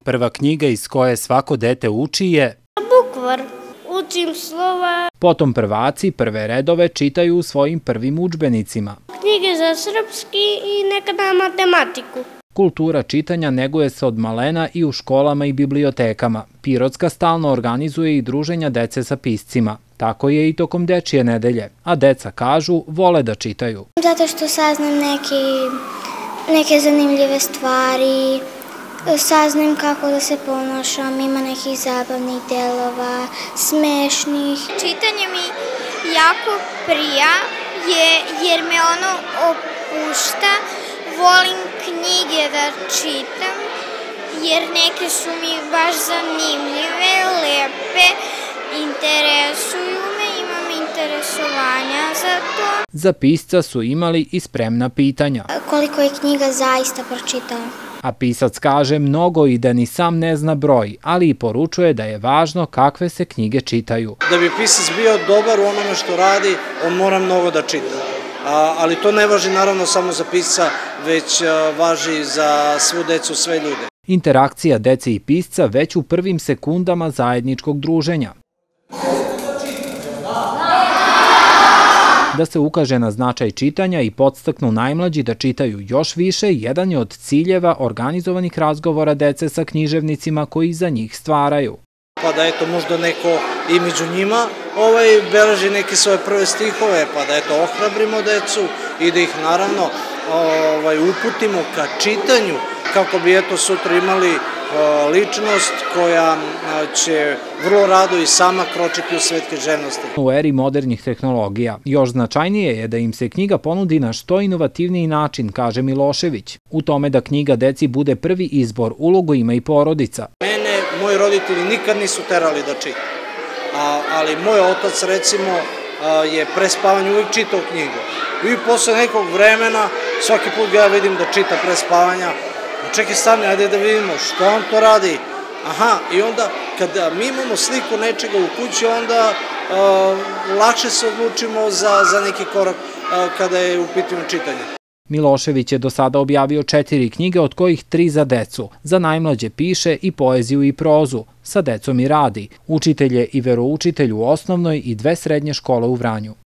Prva knjiga iz koje svako dete uči je Bukvar. Učim slova. Potom prvaci prve redove čitaju u svojim prvim udžbenicima. Knjige za srpski i nekada matematiku. Kultura čitanja neguje se od malena i u školama i bibliotekama. Pirotska stalno organizuje i druženja dece sa piscima. Tako je i tokom dečije nedelje, a deca kažu vole da čitaju. Zato što saznam neke zanimljive stvari, saznam kako da se ponašam, ima nekih zabavnih delova, smešnih. Čitanje mi jako prija jer me ono opušta. Volim knjige da čitam jer neke su mi baš zanimljive, lepe, interesuju me, imam interesovanja za to. Za pisca su imali i spremna pitanja. Koliko je knjiga zaista pročitao? A pisac kaže mnogo i da ni sam ne zna broj, ali i poručuje da je važno kakve se knjige čitaju. Da bi pisac bio dobar u onome što radi, on mora mnogo da čita. Ali to ne važi naravno samo za pisca, već važi za svu decu, sve ljude. Interakcija dece i pisca već u prvim sekundama zajedničkog druženja. Da se ukaže na značaj čitanja i podstaknu najmlađi da čitaju još više, jedan je od ciljeva organizovanih razgovora dece sa književnicima koji za njih stvaraju. Pa da eto možda neko i među njima beleži neke svoje prve stihove, pa da eto ohrabrimo decu i da ih naravno uputimo ka čitanju kako bi eto sutra imali ličnost koja će vrlo rado i sama kročiti u svet književnosti. U eri modernih tehnologija još značajnije je da im se knjiga ponudi na što inovativniji način, kaže Milošević. U tome da knjiga deci bude prvi izbor, ulogu ima i porodica. Mene moji roditelji nikad nisu terali da čitam, ali moj otac recimo je pre spavanja uvijek čitao knjigu. I posle nekog vremena svaki put ga ja vidim da čita pre spavanja. Čekaj, stani, ajde da vidimo što on to radi. Aha, i onda kada mi imamo sliku nečega u kući, onda lakše se odlučimo za neki korak kada je u pitanju čitanje. Milošević je do sada objavio 4 knjige, od kojih 3 za decu. Za najmlađe piše i poeziju i prozu. Sa decom i radi. Učitelj je i veroučitelj u osnovnoj i 2 srednje škole u Vranju.